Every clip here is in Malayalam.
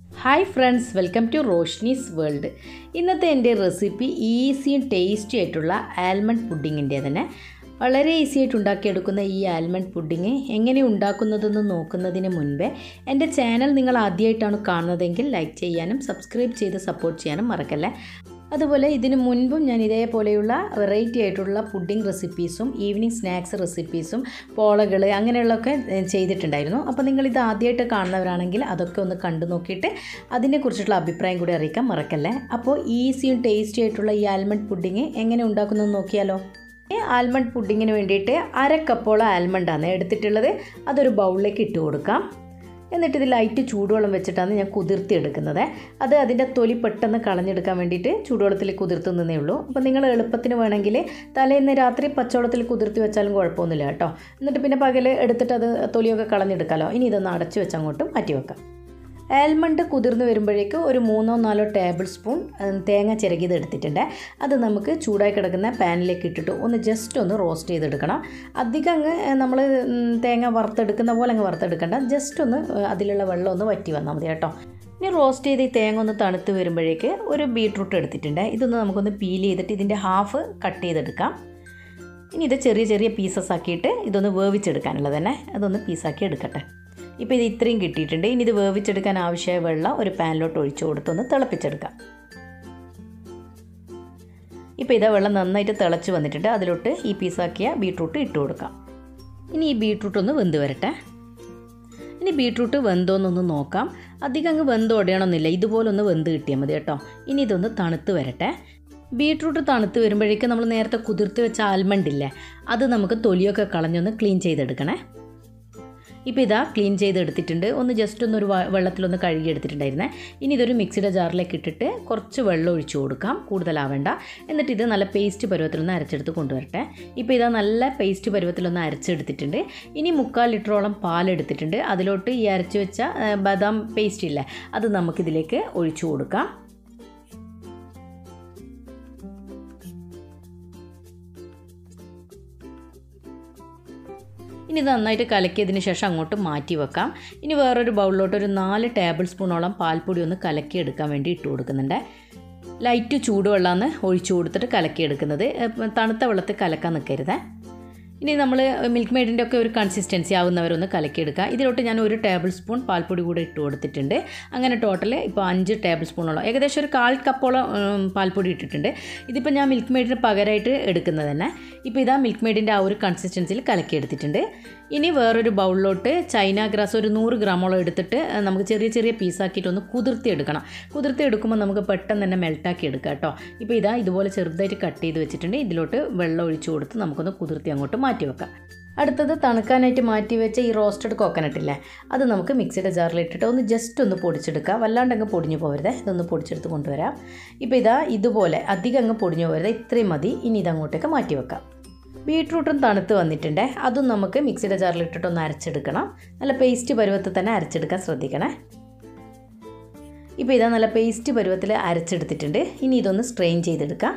Hi friends, welcome to Roshni's World. ഇന്നത്തെ എൻ്റെ റെസിപ്പി ഈസിയും ടേസ്റ്റി ആയിട്ടുള്ള ആൽമണ്ട് പുഡിങ്ങിൻ്റെ തന്നെ വളരെ ഈസി ആയിട്ട് ഉണ്ടാക്കിയെടുക്കുന്ന ഈ ആൽമണ്ട് പുഡിങ് എങ്ങനെ ഉണ്ടാക്കുന്നതെന്ന് നോക്കുന്നതിന് മുൻപേ എൻ്റെ ചാനൽ നിങ്ങൾ ആദ്യമായിട്ടാണ് കാണുന്നതെങ്കിൽ ലൈക്ക് ചെയ്യാനും സബ്സ്ക്രൈബ് ചെയ്ത് സപ്പോർട്ട് ചെയ്യാനും മറക്കല്ലേ. അതുപോലെ ഇതിനു മുൻപും ഞാൻ ഇതേപോലെയുള്ള വെറൈറ്റി ആയിട്ടുള്ള പുഡിംഗ് റെസിപ്പീസും ഈവനിങ് സ്നാക്സ് റെസിപ്പീസും പോളകൾ അങ്ങനെയുള്ളതൊക്കെ ചെയ്തിട്ടുണ്ടായിരുന്നു. അപ്പോൾ നിങ്ങളിത് ആദ്യമായിട്ട് കാണുന്നവരാണെങ്കിൽ അതൊക്കെ ഒന്ന് കണ്ടു നോക്കിയിട്ട് അതിനെക്കുറിച്ചുള്ള അഭിപ്രായം കൂടി അറിയിക്കാൻ മറക്കല്ലേ. അപ്പോൾ ഈസിയും ടേസ്റ്റി ആയിട്ടുള്ള ഈ ആൽമണ്ട് പുഡിങ് എങ്ങനെ ഉണ്ടാക്കുന്നതെന്ന് നോക്കിയാലോ. ആൽമണ്ട് പുഡിങ്ങിന് വേണ്ടിയിട്ട് 1/2 കപ്പോളം ആൽമണ്ടാണ് എടുത്തിട്ടുള്ളത്. അതൊരു ബൗളിലേക്ക് ഇട്ട് കൊടുക്കാം. എന്നിട്ട് ഇത് ലൈറ്റ് ചൂടുവെള്ളം വെച്ചിട്ടാണ് ഞാൻ കുതിർത്തി എടുക്കുന്നത്. അത് അതിൻ്റെ തൊലി പെട്ടെന്ന് കളഞ്ഞെടുക്കാൻ വേണ്ടിയിട്ട് ചൂടുവെള്ളത്തിൽ കുതിർത്തുന്നതേ ഉള്ളൂ. അപ്പോൾ നിങ്ങൾ എളുപ്പത്തിന് വേണമെങ്കിൽ തലേന്ന് രാത്രി പച്ചവെള്ളത്തിൽ കുതിർത്തി വെച്ചാലും കുഴപ്പമൊന്നുമില്ല കേട്ടോ. എന്നിട്ട് പിന്നെ പകൽ എടുത്തിട്ട് അത് തൊലിയൊക്കെ കളഞ്ഞെടുക്കാമല്ലോ. ഇനി ഇതൊന്ന് അടച്ച് വെച്ച് അങ്ങോട്ടും മാറ്റി വെക്കാം. ആൽമണ്ട് കുതിർന്ന് വരുമ്പോഴേക്ക് ഒരു 3-4 ടേബിൾ സ്പൂൺ തേങ്ങ ചിരകിയത് എടുത്തിട്ടുണ്ട്. അത് നമുക്ക് ചൂടായി കിടക്കുന്ന പാനിലേക്ക് ഇട്ടിട്ട് ഒന്ന് ജസ്റ്റ് ഒന്ന് റോസ്റ്റ് ചെയ്തെടുക്കണം. അധികം അങ്ങ് നമ്മൾ തേങ്ങ വറുത്തെടുക്കുന്ന പോലെ അങ്ങ് വറുത്തെടുക്കണ്ട, ജസ്റ്റ് ഒന്ന് അതിലുള്ള വെള്ളം ഒന്ന് വറ്റി വന്നാൽ മതി കേട്ടോ. ഇനി റോസ്റ്റ് ചെയ്ത് ഈ തേങ്ങ ഒന്ന് തണുത്ത് വരുമ്പോഴേക്ക് ഒരു ബീട്രൂട്ട് എടുത്തിട്ടുണ്ട്. ഇതൊന്ന് നമുക്കൊന്ന് പീൽ ചെയ്തിട്ട് ഇതിൻ്റെ ഹാഫ് കട്ട് ചെയ്തെടുക്കാം. ഇനി ഇത് ചെറിയ ചെറിയ പീസസ് ആക്കിയിട്ട് ഇതൊന്ന് വേവിച്ചെടുക്കാനുള്ളത് തന്നെ, അതൊന്ന് പീസാക്കി എടുക്കട്ടെ. ഇപ്പോൾ ഇത് ഇത്രയും കിട്ടിയിട്ടുണ്ട്. ഇനി ഇത് വേവിച്ചെടുക്കാൻ ആവശ്യമായ വെള്ളം ഒരു പാനിലോട്ട് ഒഴിച്ചു കൊടുത്തൊന്ന് തിളപ്പിച്ചെടുക്കാം. ഇപ്പോൾ ഇതാ വെള്ളം നന്നായിട്ട് തിളച്ച് വന്നിട്ടുണ്ട്. അതിലോട്ട് ഈ പീസാക്കിയ ബീട്രൂട്ട് ഇട്ട് കൊടുക്കാം. ഇനി ഈ ബീട്രൂട്ട് ഒന്ന് വെന്ത് വരട്ടെ. ഇനി ബീട്രൂട്ട് വെന്തോന്നൊന്ന് നോക്കാം. അധികം അങ്ങ് വെന്ത് ഒടയണമെന്നില്ല, ഇതുപോലെ ഒന്ന് വെന്ത് കിട്ടിയാൽ മതി കേട്ടോ. ഇനി ഇതൊന്ന് തണുത്ത് വരട്ടെ. ബീട്രൂട്ട് തണുത്ത് വരുമ്പോഴേക്കും നമ്മൾ നേരത്തെ കുതിർത്ത് വെച്ച ആൽമണ്ട് ഇല്ലേ, അത് നമുക്ക് തൊലിയൊക്കെ കളഞ്ഞൊന്ന് ക്ലീൻ ചെയ്തെടുക്കണേ. ഇപ്പോൾ ഇതാ ക്ലീൻ ചെയ്തെടുത്തിട്ടുണ്ട്. ഒന്ന് ജസ്റ്റ് ഒന്നൊരു വെള്ളത്തിലൊന്ന് കഴുകിയെടുത്തിട്ടുണ്ടായിരുന്നേ. ഇനി ഇതൊരു മിക്സിയുടെ ജാറിലേക്ക് ഇട്ടിട്ട് കുറച്ച് വെള്ളം ഒഴിച്ചു കൊടുക്കാം, കൂടുതലാവേണ്ട. എന്നിട്ട് ഇത് നല്ല പേസ്റ്റ് പരുവത്തിലൊന്ന് അരച്ചെടുത്ത് കൊണ്ടുവരട്ടെ. ഇപ്പോൾ ഇതാ നല്ല പേസ്റ്റ് പരുവത്തിലൊന്ന് അരച്ചെടുത്തിട്ടുണ്ട്. ഇനി 3/4 ലിറ്ററോളം പാലെടുത്തിട്ടുണ്ട്. അതിലോട്ട് ഈ അരച്ച് വെച്ച ബദാം പേസ്റ്റ് ഇല്ലേ, അത് നമുക്കിതിലേക്ക് ഒഴിച്ചു കൊടുക്കാം. ഇനി നന്നായിട്ട് കലക്കിയതിന് ശേഷം അങ്ങോട്ട് മാറ്റി വെക്കാം. ഇനി വേറൊരു ബൗളിലോട്ട് ഒരു 4 ടേബിൾ സ്പൂണോളം പാൽപ്പൊടി ഒന്ന് കലക്കിയെടുക്കാൻ വേണ്ടി ഇട്ട് കൊടുക്കുന്നുണ്ട്. ലൈറ്റ് ചൂടുവെള്ളമാണ് ഒഴിച്ചു കൊടുത്തിട്ട് കലക്കിയെടുക്കുന്നത്. തണുത്ത വെള്ളത്തിൽ കലക്കാൻ നിൽക്കരുത്. ഇനി നമ്മൾ മിൽക്ക് മെയ്ഡിൻ്റെ ഒക്കെ ഒരു കൺസിസ്റ്റൻസി ആവുന്നവരൊന്ന് കലക്കിയെടുക്കുക. ഇതിലോട്ട് ഞാൻ 1 ടേബിൾ സ്പൂൺ പാൽപ്പൊടി കൂടെ ഇട്ട് കൊടുത്തിട്ടുണ്ട്. അങ്ങനെ ടോട്ടൽ ഇപ്പോൾ 5 ടേബിൾ സ്പൂണോളം, ഏകദേശം ഒരു 1/4 കപ്പോളം പാൽപ്പൊടി ഇട്ടിട്ടുണ്ട്. ഇതിപ്പോൾ ഞാൻ മിൽക്ക് മെയ്ഡിന് പകരമായിട്ട് എടുക്കുന്നത് തന്നെ. ഇപ്പോൾ ഇതാ മിൽക്ക് മെയ്ഡിൻ്റെ ആ ഒരു കൺസിസ്റ്റൻസിയിൽ കലക്കിയെടുത്തിട്ടുണ്ട്. ഇനി വേറൊരു ബൗളിലോട്ട് ചൈന ഗ്രാസ് ഒരു 100 ഗ്രാമോളം എടുത്തിട്ട് നമുക്ക് ചെറിയ ചെറിയ പീസാക്കിയിട്ട് ഒന്ന് കുതിർത്തി എടുക്കണം. കുതിർത്തി എടുക്കുമ്പോൾ നമുക്ക് പെട്ടെന്ന് തന്നെ മെൽട്ടാക്കി എടുക്കാം കേട്ടോ. ഇപ്പോൾ ഇതാ ഇതുപോലെ ചെറുതായിട്ട് കട്ട് ചെയ്ത് വെച്ചിട്ടുണ്ട്. ഇതിലോട്ട് വെള്ളം ഒഴിച്ചു കൊടുത്ത് നമുക്കൊന്ന് കുതിർത്തി അങ്ങോട്ട് മാറ്റി വെക്കാം. അടുത്തത് തണുക്കാനായിട്ട് മാറ്റി വെച്ച ഈ റോസ്റ്റഡ് കോക്കനട്ട് ഇല്ലേ, അത് നമുക്ക് മിക്സിയുടെ ജാറിലിട്ടിട്ട് ഒന്ന് ജസ്റ്റ് ഒന്ന് പൊടിച്ചെടുക്കുക. വല്ലാണ്ട് അങ്ങ് പൊടിഞ്ഞു പോകരുത്, ഇതൊന്ന് പൊടിച്ചെടുത്ത് കൊണ്ടുവരാം. ഇപ്പോൾ ഇതാ ഇതുപോലെ അധികം അങ്ങ് പൊടിഞ്ഞു പോകരുത്, ഇത്രയും മതി. ഇനി ഇതങ്ങോട്ടേക്ക് മാറ്റി വെക്കാം. ബീട്രൂട്ടും തണുത്ത് വന്നിട്ടുണ്ട്. അതും നമുക്ക് മിക്സിയുടെ ജാറിലിട്ടിട്ടൊന്ന് അരച്ചെടുക്കണം. നല്ല പേസ്റ്റ് പരുവത്തിൽ തന്നെ അരച്ചെടുക്കാൻ ശ്രദ്ധിക്കണേ. ഇപ്പോൾ ഇതാ നല്ല പേസ്റ്റ് പരുവത്തിൽ അരച്ചെടുത്തിട്ടുണ്ട്. ഇനി ഇതൊന്ന് സ്ട്രെയിൻ ചെയ്തെടുക്കാം.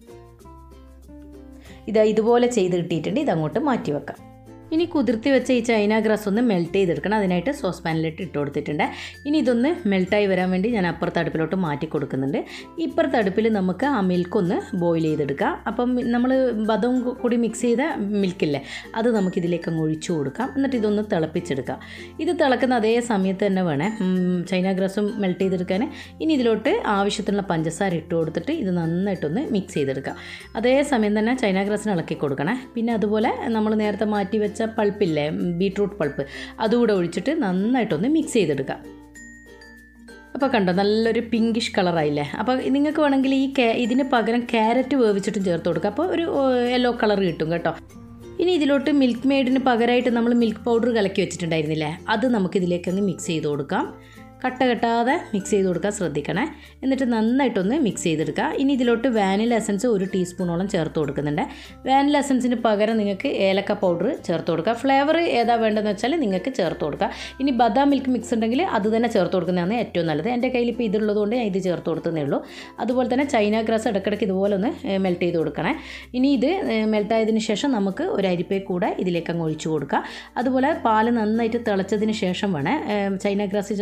ഇതാ ഇതുപോലെ ചെയ്ത് കിട്ടിയിട്ടുണ്ട്. ഇതങ്ങോട്ട് മാറ്റി വെക്കാം. ഇനി കുതിർത്തി വെച്ച ഈ ചൈന ഗ്രാസ് ഒന്ന് മെൽറ്റ് ചെയ്തെടുക്കണം. അതിനായിട്ട് സോസ് പാനിലിട്ട് ഇട്ട് കൊടുത്തിട്ടുണ്ട്. ഇനി ഇതൊന്ന് മെൽട്ടായി വരാൻ വേണ്ടി ഞാൻ അപ്പുറത്തെ അടുപ്പിലോട്ട് മാറ്റി കൊടുക്കുന്നുണ്ട്. ഇപ്പുറത്തെ അടുപ്പിൽ നമുക്ക് ആ മിൽക്കൊന്ന് ബോയിൽ ചെയ്തെടുക്കാം. അപ്പം നമ്മൾ ബദവും കൂടി മിക്സ് ചെയ്ത മിൽക്കില്ലേ, അത് നമുക്കിതിലേക്ക് അങ്ങ് ഒഴിച്ചു കൊടുക്കാം. എന്നിട്ട് ഇതൊന്ന് തിളപ്പിച്ചെടുക്കാം. ഇത് തിളക്കുന്ന അതേ സമയത്ത് തന്നെ വേണേ ചൈന ഗ്രാസും മെൽറ്റ് ചെയ്തെടുക്കാൻ. ഇനി ഇതിലോട്ട് ആവശ്യത്തിനുള്ള പഞ്ചസാര ഇട്ട് കൊടുത്തിട്ട് ഇത് നന്നായിട്ടൊന്ന് മിക്സ് ചെയ്തെടുക്കാം. അതേ സമയം തന്നെ ചൈന ഗ്രാസിന് ഇളക്കി കൊടുക്കണേ. പിന്നെ അതുപോലെ നമ്മൾ നേരത്തെ മാറ്റി വെച്ച പൾപ്പില്ലേ, ബീട്രൂട്ട് പൾപ്പ്, അതുകൂടെ ഒഴിച്ചിട്ട് നന്നായിട്ടൊന്ന് മിക്സ് ചെയ്തെടുക്കുക. അപ്പോൾ കണ്ടോ നല്ലൊരു പിങ്കിഷ് കളറായില്ലേ. അപ്പോൾ നിങ്ങൾക്ക് വേണമെങ്കിൽ ഇതിന് പകരം ക്യാരറ്റ് വേവിച്ചിട്ടും ചേർത്ത് കൊടുക്കുക. അപ്പോൾ ഒരു യെല്ലോ കളർ കിട്ടും കേട്ടോ. ഇനി ഇതിലോട്ട് മിൽക്ക് മെയ്ഡിന് പകരമായിട്ട് നമ്മൾ മിൽക്ക് പൗഡർ കലക്കി വെച്ചിട്ടുണ്ടായിരുന്നില്ലേ, അത് നമുക്കിതിലേക്ക് അങ്ങ് മിക്സ് ചെയ്ത് കൊടുക്കാം. കട്ട കെട്ടാതെ മിക്സ് ചെയ്ത് കൊടുക്കാൻ ശ്രദ്ധിക്കണേ. എന്നിട്ട് നന്നായിട്ടൊന്ന് മിക്സ് ചെയ്തെടുക്കുക. ഇനി ഇതിലോട്ട് വാനില എസൻസ് 1 ടീസ്പൂണോളം ചേർത്ത് കൊടുക്കുന്നുണ്ട്. വാനില എസൻസിന് പകരം നിങ്ങൾക്ക് ഏലക്ക പൗഡർ ചേർത്ത് കൊടുക്കുക. ഫ്ലേവർ ഏതാ വേണ്ടതെന്ന് വെച്ചാൽ നിങ്ങൾക്ക് ചേർത്ത് കൊടുക്കുക. ഇനി ബദാം മിൽക്ക് മിക്സ് ഉണ്ടെങ്കിൽ അത് തന്നെ ചേർത്ത് കൊടുക്കുന്നതാണ് ഏറ്റവും നല്ലത്. എൻ്റെ കയ്യിൽ ഇപ്പോൾ ഇതുള്ളതുകൊണ്ട് ഞാൻ ഇത് ചേർത്ത് കൊടുത്തതേ ഉള്ളൂ. അതുപോലെ തന്നെ ചൈന ഗ്രാസ് ഇടയ്ക്കിടയ്ക്ക് ഇതുപോലെ ഒന്ന് മെൽറ്റ് ചെയ്ത് കൊടുക്കണേ. ഇനി ഇത് മെൽട്ടായതിന് ശേഷം നമുക്ക് ഒരു അരിപ്പേ കൂടെ ഇതിലേക്ക് അങ്ങ് ഒഴിച്ചു കൊടുക്കുക. അതുപോലെ പാല് നന്നായിട്ട് തിളച്ചതിന് ശേഷം വേണേ ചൈന ഗ്രാസ് ചേർത്ത് കൊടുക്കാൻ.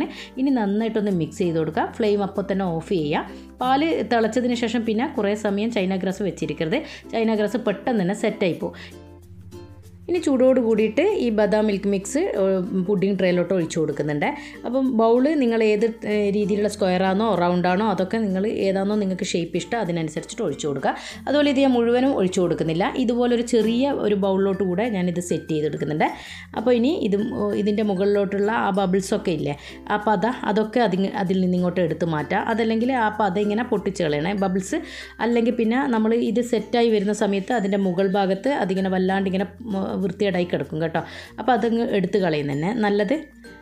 ഇനി നന്നായിട്ടൊന്ന് മിക്സ് ചെയ്ത് കൊടുക്കുക. ഫ്ലെയിം അപ്പോൾ തന്നെ ഓഫ് ചെയ്യുക. പാല് തിളച്ചതിന് ശേഷം പിന്നെ കുറേ സമയം ചൈന ഗ്രാസ് വെച്ചിരിക്കരുത്. ചൈന ഗ്രാസ് പെട്ടെന്ന് തന്നെ സെറ്റായി പോകും. ഇനി ചൂടോട് കൂടിയിട്ട് ഈ ബദാം മിൽക്ക് മിക്സ് പുഡിംഗ് ട്രേയിലോട്ട് ഒഴിച്ചു കൊടുക്കുന്നുണ്ട്. അപ്പം ബൗള് നിങ്ങൾ ഏത് രീതിയിലുള്ള സ്ക്വയറാണോ റൗണ്ടാണോ അതൊക്കെ നിങ്ങൾ ഏതാണോ നിങ്ങൾക്ക് ഷേപ്പ് ഇഷ്ടം അതിനനുസരിച്ചിട്ട് ഒഴിച്ചു കൊടുക്കുക. അതുപോലെ ഇത് ഞാൻ മുഴുവനും ഒഴിച്ചു കൊടുക്കുന്നില്ല. ഇതുപോലൊരു ചെറിയ ഒരു ബൗളിലോട്ട് കൂടെ ഞാനിത് സെറ്റ് ചെയ്തെടുക്കുന്നുണ്ട്. അപ്പോൾ ഇനി ഇതിൻ്റെ മുകളിലോട്ടുള്ള ആ ബബിൾസൊക്കെ ഇല്ലേ, ആ പത അതൊക്കെ അതിൽ നിന്നിങ്ങോട്ട് എടുത്ത് മാറ്റുക. അതല്ലെങ്കിൽ ആ പത ഇങ്ങനെ പൊട്ടിച്ച് കളയണേ ബബിൾസ്. അല്ലെങ്കിൽ പിന്നെ നമ്മൾ ഇത് സെറ്റായി വരുന്ന സമയത്ത് അതിൻ്റെ മുകൾ ഭാഗത്ത് അതിങ്ങനെ വല്ലാണ്ട് ഇങ്ങനെ വൃത്തികേടായി കിടക്കും കേട്ടോ. അപ്പോൾ അതങ്ങ് എടുത്ത് കളയും തന്നെ നല്ലത്.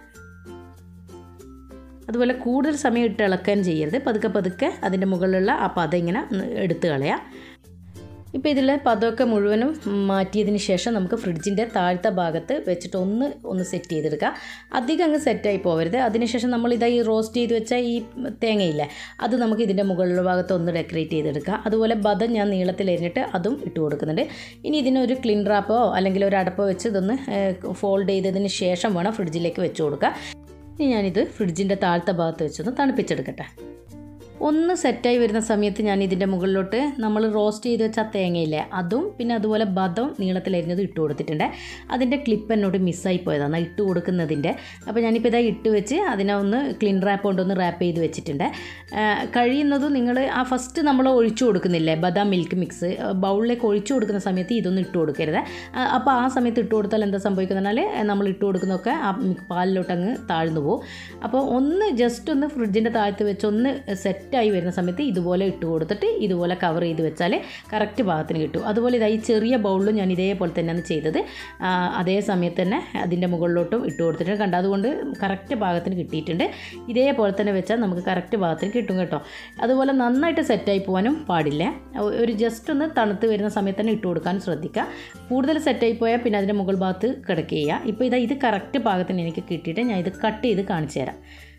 അതുപോലെ കൂടുതൽ സമയം ഇട്ട് ഇളക്കാൻ ചെയ്യരുത്. പതുക്കെ അതിൻ്റെ മുകളിലുള്ള ആ പത ഇങ്ങനെ എടുത്ത് കളയാം. ഇപ്പോൾ ഇതിൽ പദമൊക്കെ മുഴുവനും മാറ്റിയതിന് ശേഷം നമുക്ക് ഫ്രിഡ്ജിൻ്റെ താഴത്തെ ഭാഗത്ത് വെച്ചിട്ട് ഒന്ന് സെറ്റ് ചെയ്തെടുക്കുക. അധികം അങ്ങ് സെറ്റായി പോകരുത്. അതിനുശേഷം നമ്മളിതാ ഈ റോസ്റ്റ് ചെയ്ത് വെച്ച ഈ തേങ്ങയില്ലേ, അത് നമുക്ക് ഇതിൻ്റെ മുകളിലുള്ള ഭാഗത്ത് ഒന്ന് ഡെക്കറേറ്റ് ചെയ്തെടുക്കുക. അതുപോലെ ബദം ഞാൻ നീളത്തിൽ എരിഞ്ഞിട്ട് അതും ഇട്ട് കൊടുക്കുന്നുണ്ട്. ഇനി ഇതിനൊരു ക്ലീൻ റാപ്പോ അല്ലെങ്കിൽ ഒരു അടപ്പോ വെച്ച് ഇതൊന്ന് ഫോൾഡ് ചെയ്തതിന് ശേഷം വേണം ഫ്രിഡ്ജിലേക്ക് വെച്ച് കൊടുക്കുക. ഇനി ഞാനിത് ഫ്രിഡ്ജിൻ്റെ താഴത്തെ ഭാഗത്ത് വെച്ചൊന്ന് തണുപ്പിച്ചെടുക്കട്ടെ. ഒന്ന് സെറ്റായി വരുന്ന സമയത്ത് ഞാൻ ഇതിൻ്റെ മുകളിലോട്ട് നമ്മൾ റോസ്റ്റ് ചെയ്ത് വെച്ച തേങ്ങയില്ലേ അതും പിന്നെ അതുപോലെ ബദം നീളത്തിലരിഞ്ഞത് ഇട്ട് കൊടുത്തിട്ടുണ്ട്. അതിൻ്റെ ക്ലിപ്പ് എന്നോട് മിസ്സായി പോയതാണ് ഇട്ട് കൊടുക്കുന്നതിൻ്റെ. അപ്പോൾ ഞാനിപ്പോൾ ഇതാ ഇട്ട് വെച്ച് അതിനെ ഒന്ന് ക്ലീൻ റാപ്പ് കൊണ്ടൊന്ന് റാപ്പ് ചെയ്ത് വെച്ചിട്ടുണ്ട്. കഴിയുന്നതും നിങ്ങൾ ആ ഫസ്റ്റ് നമ്മൾ ഒഴിച്ചു കൊടുക്കുന്നില്ലേ ബദാം മിൽക്ക് മിക്സ് ബൗളിലേക്ക് ഒഴിച്ചു കൊടുക്കുന്ന സമയത്ത് ഇതൊന്നും ഇട്ട് കൊടുക്കരുത്. അപ്പോൾ ആ സമയത്ത് ഇട്ട് കൊടുത്താൽ എന്താ സംഭവിക്കുന്നതെന്നാൽ നമ്മൾ ഇട്ട് കൊടുക്കുന്നതൊക്കെ ആ പാലിലോട്ട് അങ്ങ് താഴ്ന്നു പോകും. അപ്പോൾ ഒന്ന് ജസ്റ്റ് ഒന്ന് ഫ്രിഡ്ജിൻ്റെ താഴത്ത് വെച്ച് ഒന്ന് സെറ്റായി വരുന്ന സമയത്ത് ഇതുപോലെ ഇട്ട് കൊടുത്തിട്ട് ഇതുപോലെ കവർ ചെയ്ത് വെച്ചാൽ കറക്റ്റ് ഭാഗത്തിന് കിട്ടും. അതുപോലെ ഇതായി ചെറിയ ബൗളിലും ഞാൻ ഇതേപോലെ തന്നെയാണ് ചെയ്തത്. അതേ സമയത്ത് തന്നെ അതിൻ്റെ മുകളിലോട്ടും ഇട്ട് കൊടുത്തിട്ടുണ്ട്. കണ്ട അതുകൊണ്ട് കറക്റ്റ് ഭാഗത്തിന് കിട്ടിയിട്ടുണ്ട്. ഇതേപോലെ തന്നെ വെച്ചാൽ നമുക്ക് കറക്റ്റ് ഭാഗത്തിന് കിട്ടും കേട്ടോ. അതുപോലെ നന്നായിട്ട് സെറ്റായി പോകാനും പാടില്ല. ഒരു ജസ്റ്റ് ഒന്ന് തണുത്ത് വരുന്ന സമയത്ത് തന്നെ ഇട്ട് കൊടുക്കാനും ശ്രദ്ധിക്കുക. കൂടുതൽ സെറ്റായി പോയാൽ പിന്നെ അതിൻ്റെ മുകൾ ഭാഗത്ത് കിടക്കുക ചെയ്യുക. ഇപ്പോൾ ഇത് കറക്റ്റ് ഭാഗത്തിന് എനിക്ക് കിട്ടിയിട്ട് ഞാൻ ഇത് കട്ട് ചെയ്ത് കാണിച്ചു തരാം.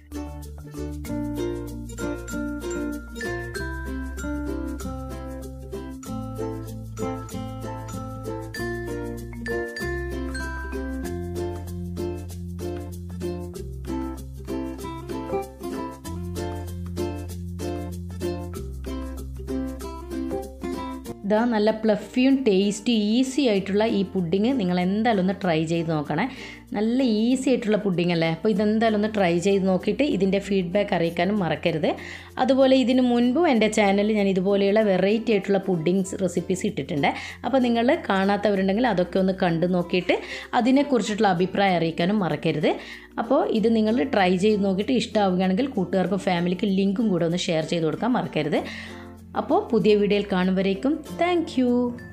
ഇതാ നല്ല പ്ലഫിയും ടേസ്റ്റി ഈസി ആയിട്ടുള്ള ഈ പുഡിങ് നിങ്ങൾ എന്തായാലും ഒന്ന് ട്രൈ ചെയ്ത് നോക്കണേ. നല്ല ഈസി ആയിട്ടുള്ള പുഡിങ് അല്ലേ. അപ്പോൾ ഇതെന്തായാലും ഒന്ന് ട്രൈ ചെയ്ത് നോക്കിയിട്ട് ഇതിൻ്റെ ഫീഡ്ബാക്ക് അറിയിക്കാനും മറക്കരുത്. അതുപോലെ ഇതിന് മുൻപും എൻ്റെ ചാനലിൽ ഞാൻ ഇതുപോലെയുള്ള വെറൈറ്റി ആയിട്ടുള്ള പുഡിങ്സ് റെസിപ്പീസ് ഇട്ടിട്ടുണ്ട്. അപ്പോൾ നിങ്ങൾ കാണാത്തവരുണ്ടെങ്കിൽ അതൊക്കെ ഒന്ന് കണ്ടു നോക്കിയിട്ട് അതിനെക്കുറിച്ചിട്ടുള്ള അഭിപ്രായം അറിയിക്കാനും മറക്കരുത്. അപ്പോൾ ഇത് നിങ്ങൾ ട്രൈ ചെയ്ത് നോക്കിയിട്ട് ഇഷ്ടമാവുകയാണെങ്കിൽ കൂട്ടുകാർക്കും ഫാമിലിക്കും ലിങ്കും കൂടെ ഒന്ന് ഷെയർ ചെയ്ത് കൊടുക്കാൻ മറക്കരുത്. അപ്പോൾ പുതിയ വീഡിയോയിൽ കാണും വരേക്കും താങ്ക് യു.